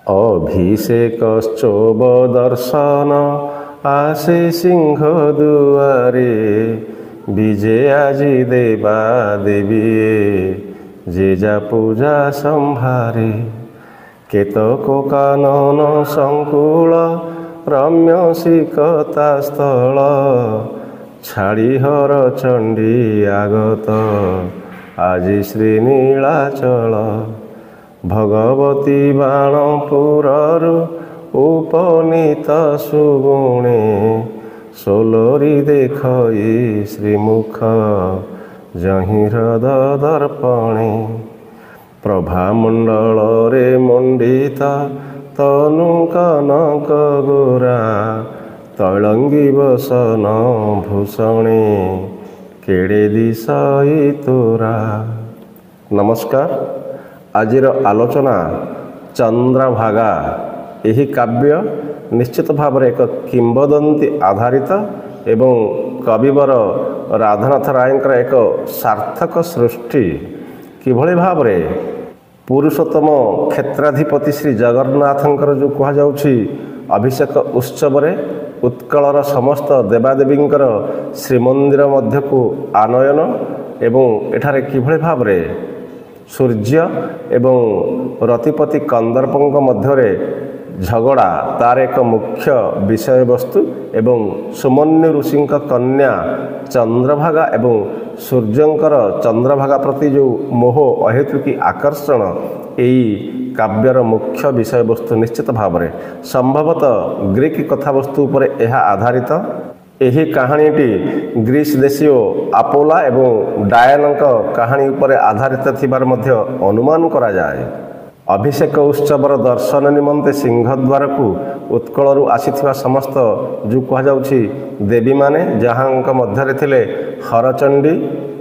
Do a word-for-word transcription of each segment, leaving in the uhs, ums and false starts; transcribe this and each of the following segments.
ଅଭିଷେକଶ୍ଚୋବ ଦର୍ଶନ ଆସେ ସିଂହ ଦୁଆରେ, ବିଜେ ଆଜି ଦେବା ଦେବୀଏ ଯେ ଯା ପୂଜା ସମ୍ଭାରେ। କେତକ କାନନ ସଂକୁଳ ରମ୍ୟ ଶିକତା ସ୍ଥଳ, ଛାଡ଼ି ହର ଚଣ୍ଡୀ ଆଗତ ଆଜି ଶ୍ରୀ ନୀଳାଚଳ। ଭଗବତୀ ବାଣପୁରରୁ ଉପନୀତ ସୁଗୁଣେ, ସୋଲରି ଦେଖଇ ଶ୍ରୀମୁଖ ଯହିଁ ହ୍ରଦ ଦର୍ପଣେ। ପ୍ରଭାମଣ୍ଡଳରେ ମଣ୍ଡିତ ତନୁ କନକ ଗୋରା, ତୈଳଙ୍ଗୀ ବସନ ଭୂଷଣେ କେଡ଼େ ଦିଶଇ ତୋରା। ନମସ୍କାର। ଆଜିର ଆଲୋଚନା ଚନ୍ଦ୍ରଭାଗା। ଏହି କାବ୍ୟ ନିଶ୍ଚିତ ଭାବରେ ଏକ କିମ୍ବଦନ୍ତୀ ଆଧାରିତ ଏବଂ କବିବର ରାଧାନାଥ ରାୟଙ୍କର ଏକ ସାର୍ଥକ ସୃଷ୍ଟି। କିଭଳି ଭାବରେ ପୁରୁଷୋତ୍ତମ କ୍ଷେତ୍ରାଧିପତି ଶ୍ରୀ ଜଗନ୍ନାଥଙ୍କର ଯେଉଁ କୁହାଯାଉଛି ଅଭିଷେକ ଉତ୍ସବରେ ଉତ୍କଳର ସମସ୍ତ ଦେବାଦେବୀଙ୍କର ଶ୍ରୀମନ୍ଦିର ମଧ୍ୟକୁ ଆନୟନ ଏବଂ ଏଠାରେ କିଭଳି ଭାବରେ ସୂର୍ଯ୍ୟ ଏବଂ ରତିପତି କନ୍ଦର୍ପଙ୍କ ମଧ୍ୟରେ ଝଗଡ଼ା ତାର ଏକ ମୁଖ୍ୟ ବିଷୟବସ୍ତୁ ଏବଂ ସୁମନ୍ୟୁ ଋଷିଙ୍କ କନ୍ୟା ଚନ୍ଦ୍ରଭାଗା ଏବଂ ସୂର୍ଯ୍ୟଙ୍କର ଚନ୍ଦ୍ରଭାଗା ପ୍ରତି ଯେଉଁ ମୋହ ଅହେତୁକୀ ଆକର୍ଷଣ, ଏହି କାବ୍ୟର ମୁଖ୍ୟ ବିଷୟବସ୍ତୁ ନିଶ୍ଚିତ ଭାବରେ ସମ୍ଭବତଃ ଗ୍ରୀକ୍ କଥାବସ୍ତୁ ଉପରେ ଏହା ଆଧାରିତ। ଏହି କାହାଣୀଟି ଗ୍ରୀସ୍ ଦେଶୀୟ ଆପୋଲା ଏବଂ ଡାୟନଙ୍କ କାହାଣୀ ଉପରେ ଆଧାରିତ ଥିବାର ମଧ୍ୟ ଅନୁମାନ କରାଯାଏ। ଅଭିଷେକ ଉତ୍ସବର ଦର୍ଶନ ନିମନ୍ତେ ସିଂହଦ୍ୱାରକୁ ଉତ୍କଳରୁ ଆସିଥିବା ସମସ୍ତ ଯେଉଁ କୁହାଯାଉଛି ଦେବୀମାନେ, ଯାହାଙ୍କ ମଧ୍ୟରେ ଥିଲେ ହରଚଣ୍ଡୀ,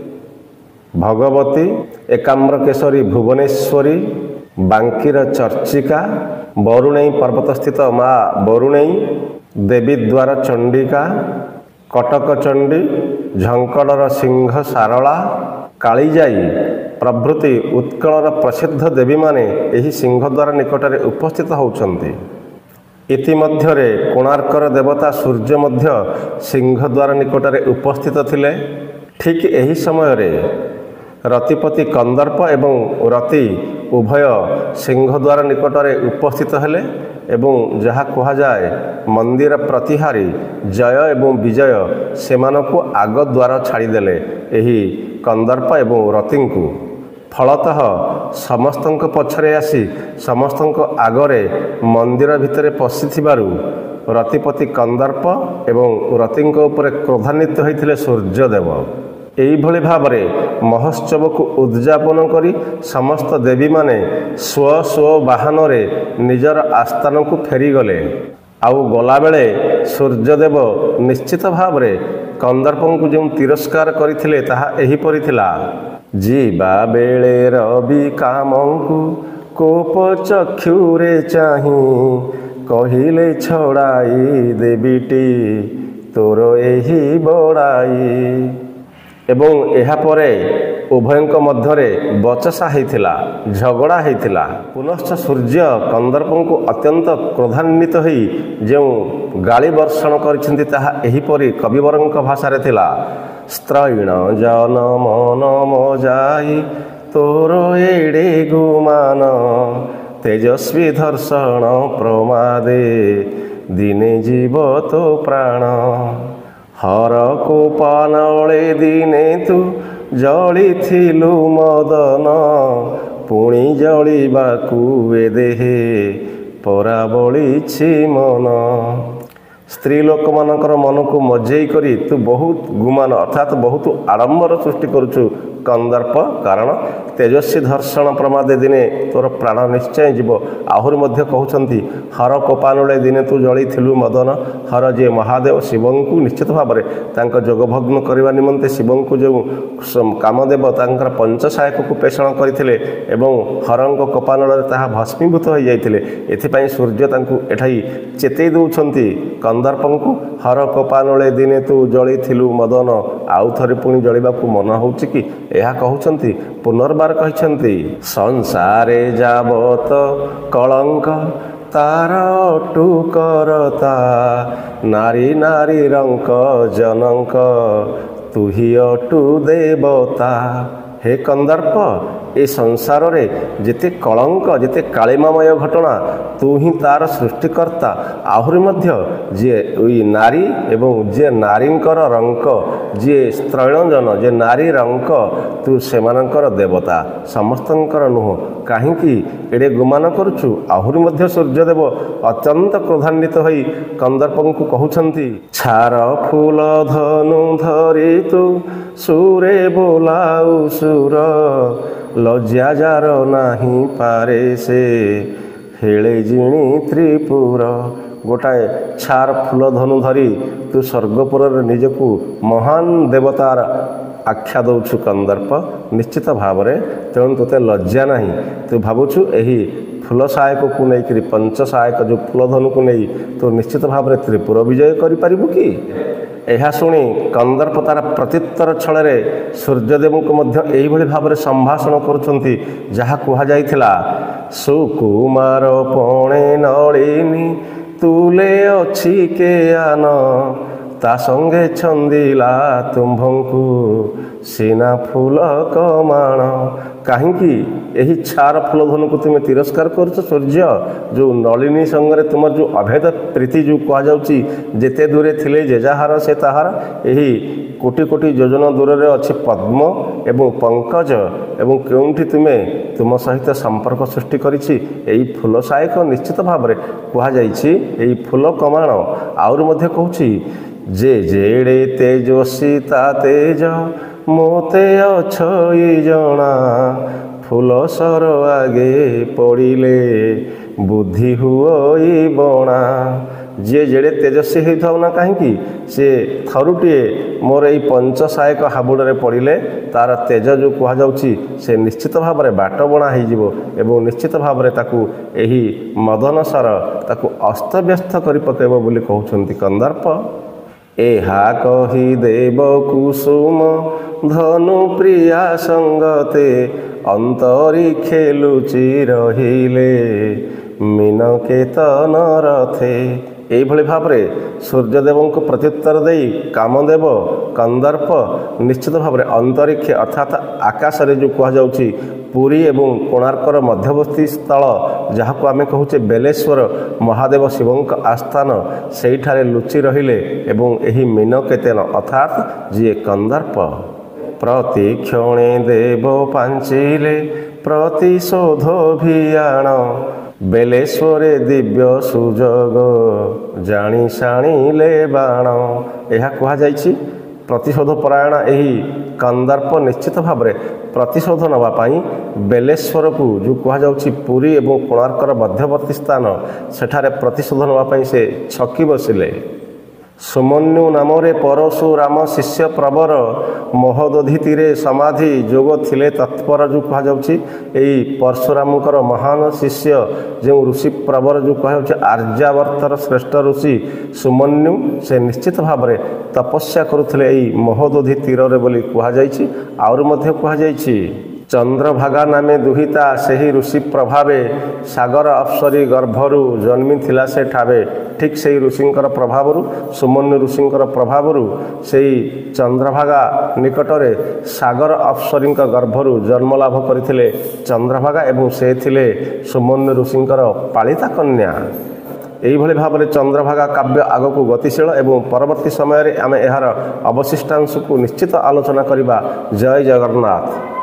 ଭଗବତୀ, ଏକାମ୍ରକେଶରୀ ଭୁବନେଶ୍ୱରୀ, ବାଙ୍କିର ଚର୍ଚ୍ଚିକା, ବରୁଣେଇ ପର୍ବତସ୍ଥିତ ମା ବରୁଣେଇ, ଦେବୀଦ୍ୱାର ଚଣ୍ଡିକା, କଟକ ଚଣ୍ଡୀ, ଝଙ୍କଡ଼ର ସିଂହ ସାରଳା, କାଳିଜାଇ ପ୍ରଭୃତି ଉତ୍କଳର ପ୍ରସିଦ୍ଧ ଦେବୀମାନେ ଏହି ସିଂହଦ୍ୱାର ନିକଟରେ ଉପସ୍ଥିତ ହେଉଛନ୍ତି। ଇତିମଧ୍ୟରେ କୋଣାର୍କର ଦେବତା ସୂର୍ଯ୍ୟ ମଧ୍ୟ ସିଂହଦ୍ୱାର ନିକଟରେ ଉପସ୍ଥିତ ଥିଲେ। ଠିକ୍ ଏହି ସମୟରେ ରତିପତି କନ୍ଦର୍ପ ଏବଂ ରତି ଉଭୟ ସିଂହଦ୍ୱାର ନିକଟରେ ଉପସ୍ଥିତ ହେଲେ ଏବଂ ଯାହା କୁହାଯାଏ ମନ୍ଦିର ପ୍ରତିହାରୀ ଜୟ ଏବଂ ବିଜୟ ସେମାନଙ୍କୁ ଆଗ ଦ୍ୱାର ଛାଡ଼ିଦେଲେ ଏହି କନ୍ଦର୍ପ ଏବଂ ରତିଙ୍କୁ। ଫଳତଃ ସମସ୍ତଙ୍କ ପଛରେ ଆସି ସମସ୍ତଙ୍କ ଆଗରେ ମନ୍ଦିର ଭିତରେ ପଶିଥିବାରୁ ରତିପତି କନ୍ଦର୍ପ ଏବଂ ରତିଙ୍କ ଉପରେ କ୍ରୋଧାନ୍ୱିତ ହୋଇଥିଲେ ସୂର୍ଯ୍ୟଦେବ। ଏହିଭଳି ଭାବରେ ମହୋତ୍ସବକୁ ଉଦ୍ଯାପନ କରି ସମସ୍ତ ଦେବୀମାନେ ସ୍ୱ ସ୍ୱ ବାହନରେ ନିଜର ଆସ୍ଥାନକୁ ଫେରିଗଲେ। ଆଉ ଗଲାବେଳେ ସୂର୍ଯ୍ୟଦେବ ନିଶ୍ଚିତ ଭାବରେ କନ୍ଦର୍ପଙ୍କୁ ଯେଉଁ ତିରସ୍କାର କରିଥିଲେ ତାହା ଏହିପରି ଥିଲା। ଯିବା ବେଳେ ରବି କାମଙ୍କୁ କୋପ ଚକ୍ଷୁରେ ଚାହିଁ, କହିଲେ ଛଡ଼ାଇ ଦେବୀଟି ତୋର ଏହି ବଡ଼ାଇ। ଏବଂ ଏହାପରେ ଉଭୟଙ୍କ ମଧ୍ୟରେ ବଚସା ହୋଇଥିଲା, ଝଗଡ଼ା ହୋଇଥିଲା। ପୁନଶ୍ଚ ସୂର୍ଯ୍ୟ କନ୍ଦର୍ପଙ୍କୁ ଅତ୍ୟନ୍ତ କ୍ରୋଧାନ୍ୱିତ ହୋଇ ଯେଉଁ ଗାଳି ବର୍ଷଣ କରିଛନ୍ତି ତାହା ଏହିପରି କବିବରଙ୍କ ଭାଷାରେ ଥିଲା। ସ୍ତ୍ରୈଣ ଜନମ ନମ ଯାଇ ତୋର ଏଡ଼େ ଗୁମାନ, ତେଜସ୍ୱୀ ଧର୍ଷଣ ପ୍ରମାଦେ ଦିନେ ଯିବ ତୋ ପ୍ରାଣ। ହର କୋପାନଳେ ଦିନେ ତୁ ଜଳିଥିଲୁ ମଦନ, ପୁଣି ଜଳିବାକୁ ଏ ଦେହେ ପରା ବଳିଛି ମନ। ସ୍ତ୍ରୀ ଲୋକମାନଙ୍କର ମନକୁ ମଜେଇ କରି ତୁ ବହୁତ ଗୁମାନ ଅର୍ଥାତ୍ ବହୁତ ଆଡ଼ମ୍ବର ସୃଷ୍ଟି କରୁଛୁ କନ୍ଦର୍ପ, କାରଣ ତେଜସ୍ୱୀ ଧର୍ଷଣ ପ୍ରମାଦେ ଦିନେ ତୋର ପ୍ରାଣ ନିଶ୍ଚୟ ଯିବ। ଆହୁରି ମଧ୍ୟ କହୁଛନ୍ତି ହର କୋପାନଳେ ଦିନେ ତୁ ଜଳିଥିଲୁ ମଦନ। ହର ଯିଏ ମହାଦେବ ଶିବଙ୍କୁ ନିଶ୍ଚିତ ଭାବରେ ତାଙ୍କ ଯୋଗଭଗ୍ନ କରିବା ନିମନ୍ତେ ଶିବଙ୍କୁ ଯେଉଁ କାମଦେବ ତାଙ୍କର ପଞ୍ଚସାୟକକୁ ପେଷଣ କରିଥିଲେ ଏବଂ ହରଙ୍କ କୋପାନଳରେ ତାହା ଭସ୍ମୀଭୂତ ହୋଇଯାଇଥିଲେ। ଏଥିପାଇଁ ସୂର୍ଯ୍ୟ ତାଙ୍କୁ ଏଠାଇ ଚେତେଇ ଦେଉଛନ୍ତି କନ୍ଦର୍ପଙ୍କୁ, ହର କୋପାନଳେ ଦିନେ ତୁ ଜଳିଥିଲୁ ମଦନ, ଆଉ ଥରେ ପୁଣି ଜଳିବାକୁ ମନ ହେଉଛି କି? ଏହା କହୁଛନ୍ତି। ପୁନର୍ବାର କହିଛନ୍ତି ସଂସାରେ ଯାବତ କଳଙ୍କ तार अटुकरता नारी नारी रंक जनक तू ही अटु देवता। हे कंदर्प ए संसार रे जेते कलंक जेते कालिमामय घटना तू ही तार सृष्टिकर्ता आहुरी मध्य जे नारी एवं जे नारींकर रंक जे स्त्रैणजन जे नारी रंक तू सेमानंकर देवता समस्तंकर नुह काहींकि एडे गुमान करुछु। आहुरी मध्य सूर्यदेव अत्यंत क्रोधान्वित होई कंदर्पंकु कहउछंती छार फूल धनु धरि तू सुरे बोलाउ सुर लज्जा जार नाही पारे से हेले जिणी त्रिपुर। गोटाए छार फूल धनु धरी तू स्वर्गपुर निजकू महान देवतार आख्या दौछु कंदर्प निश्चित भाव में तेणु तोते लज्जा नहीं तू भावुछु यही फूल सहायक को नहीं पंच सहायक जो फूल धनु को नहीं तो निश्चित भाव में त्रिपुर विजय करिपारिबु कि। यह शुणी कंदर्प तार प्रत्युत्तर छल सूर्यदेव को मध्य यही भली भाव में संभाषण करुछंती जहा कुहा जाइथिला सुकुमार पणे नलिनी तुले अछि के आन ता संगे छंदिला तुम्भंकु सीना फूल कमाण। कहीं यही छार फूल धनु को तुम्हें तिरस्कार कर सूर्य जो नलिनी संगे तुम जो अभेद प्रीति जो कहुच्छी जेते दूरे थिले जे जहार से ताहार यही कोटि कोटि योजन दूर में अच्छी पद्म एवं पंकज एवं क्योंठी तुम्हें तुम सहित संपर्क सृष्टि करिछि एई फूल सहायक निश्चित भाव में कहुई एई फूल कमाण। आउर मध्य कहूछि जे जेड़े तेजस्वी ता तेज मोते अछई जना फूल सर आगे पड़िले बुद्धि हुई बणा। जे जेड़े तेजस्वी होता ना कहीं सी थरुटे मोर यही पंच सहायक हाबुड़े पड़े तार तेज जो कहुच्छी से निश्चित भाव में बाट बणा हो निश्चित भाव में ताकू यही मदन सर ताकू अस्तव्यस्त कर पकेब बोली कहउछंती कंदर्प। एहा कही देव कुसुम धनु प्रिया संगते अंतरी खेलुची रहिले मीन केतन रथे। यही भाव में सूर्यदेव को प्रत्युत्तर दे कामदेव कंदर्प निश्चित भाव में अंतरिक्ष अर्थात आकाश रे जो कहुच्छी पुरी एवं कोणार्कर मध्यवर्ती स्थल जहाँ को आम कहूचे बेलेश्वर महादेव शिवों आस्थान सेठारे लुचि रहिले एवं यही मीन केतन अर्थात जी कंदर्प। प्रति क्षणे देव पांचिले प्रतिशोध भियाण बेलेश्वरे दिव्य सुजोग जानी शाणीले बाण। यह कहुई प्रतिशोध परायण यही कंदर्प निश्चित भाव में प्रतिशोध नापी बेलेश्वर को जो कहुच्छी पुरी एवं कोणार्कर मध्यवर्ती स्थान सेठारे प्रतिशोध नापी से छकी बसिले। सुमन्यु नाम परशुराम शिष्य प्रवर महोदधि समाधि जोग थिले तत्पर जो कहुच्छी यही परशुरामकर महान शिष्य जो ऋषि प्रवर जो कहुच्छे आर्यावर्तर श्रेष्ठ ऋषि सुमन्यु से निश्चित भाव में तपस्या करुले यही महोदधि तीर बोली कहुई। आउर मध्य कहुई चंद्रभागा नामे दुहिता सेही ऋषि प्रभावे सागर अप्सरी गर्भरु जन्मी थिला से ठावे। ठीक से ऋषिंकर प्रभावरु सुमन्यु ऋषिंकर प्रभावरु सेही चंद्रभागा निकटरे सागर अप्सरी गर्भरु जन्म लाभ करथिले चंद्रभागा एवं से थिले सुमन्यु ऋषिंकर पालिता कन्या। यही भाव में चंद्रभागा काव्य आग को गतिशील एवं परवर्ती समय आम यार अवशिष्टांश को निश्चित आलोचना करवा। जय जगन्नाथ।